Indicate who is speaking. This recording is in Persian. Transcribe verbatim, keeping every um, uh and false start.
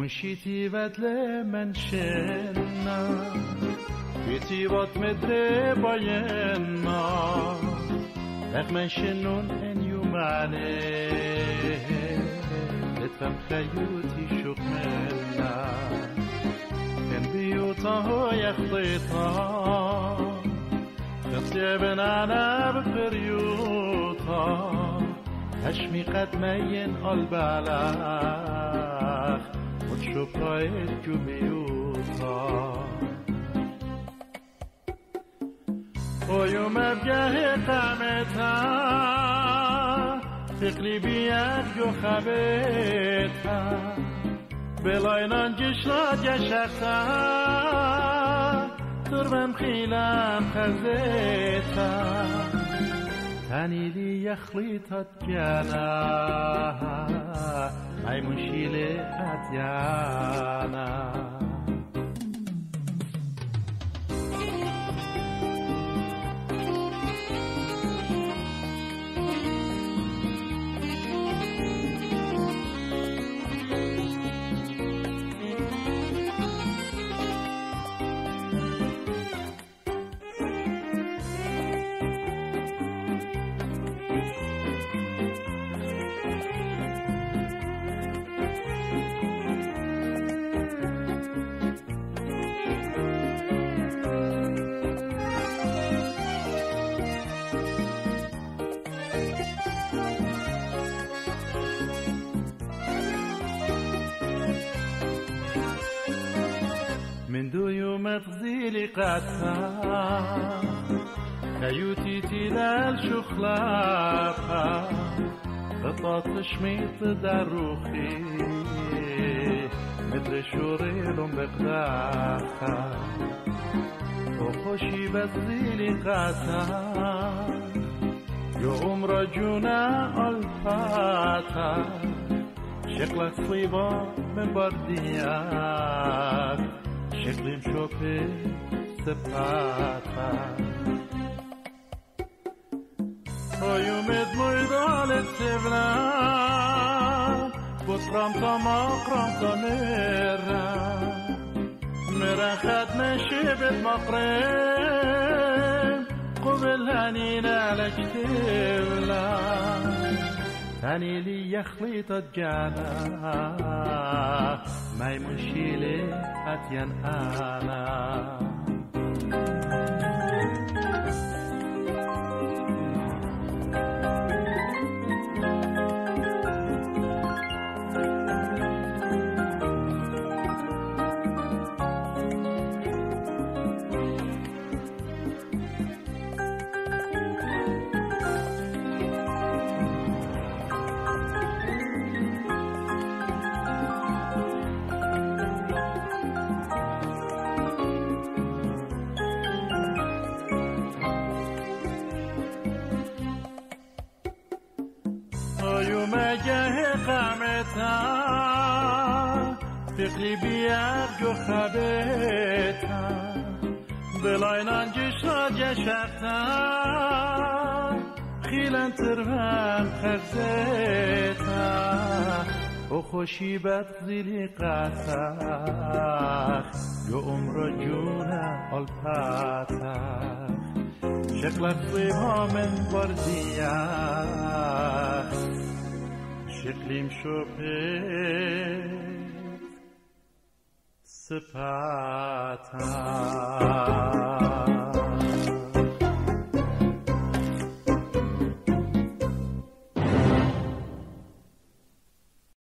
Speaker 1: مشيتي بدل منشنا بيتي وات مدري باينا لك منشنون ان يوماني لتفهم خيوتي شخمنا كان بيوتا يخطيطا خطي بنانا بفريوتا هشمي قد مين البلاخ وتشوف رايت جميوتا ويوم ابجاه قامتا فقلي بياد جو خبيتا بلاينان جشلا جشتا تربم خيلام خزيتا تاني لي يخليطت جانا هاي مشيلة أتيانا من دو يوم تغزيلي قاتا خيوتي تلال شخلافا قطعت شميط دروخي مدر شوريلهم بقداخا وخوشي بتغزيلي قاتا يوم رجونا الفاتا شكلك صيبة من بردياك شكلي مشوفي سباتا ويوم دموي ضالت سبلا بطرام تما قرام تميرا مرا خد مشيبت مقرم قبل هنينا لك تبلا تاني لي يخليطت جانا ما يمشيلي أتين أنا يوم جاه قامتا فقلي بيار جو خبيتا بلاينان جشا جشتا خيلان ترهام خرزيتا وخوشي بتغزيلي قاساخ جو عمر جونا الفاتاخ شكلك صيبها من بردياخ شكلي مشوفت سباتا